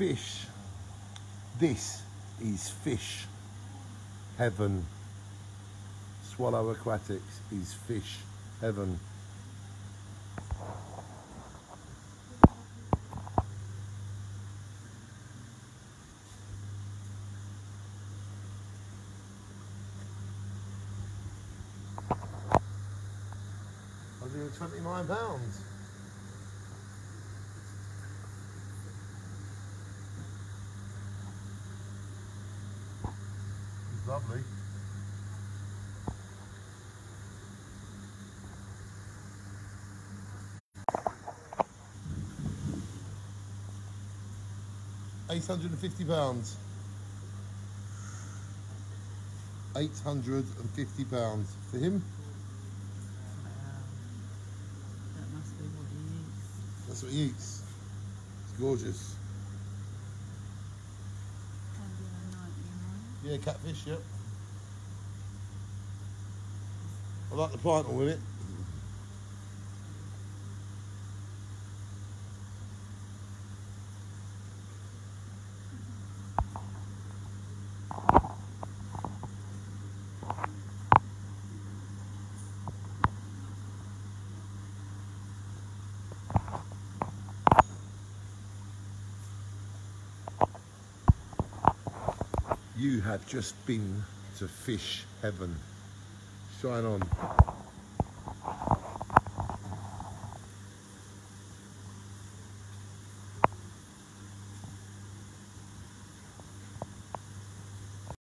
fish. This is fish heaven. Swallow Aquatics is fish heaven. £29. It's lovely. £850. £850 for him. That must be what he eats. That's what he eats. It's gorgeous. Yeah, catfish, yep. I like the pineapple with it. You have just been to fish heaven. Shine on.